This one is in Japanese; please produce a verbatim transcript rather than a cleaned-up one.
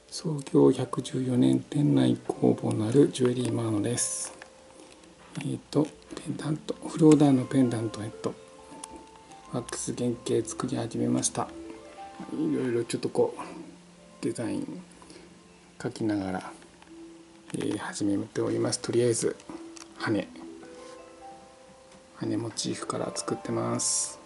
創業ひゃくじゅうよねん、店内工房のあるジュエリーマーノです。えっ、ー、とペンダント、フローダーのペンダントヘッドワックス原型作り始めました。いろいろちょっとこうデザイン描きながら、えー、始めております。とりあえず羽羽モチーフから作ってます。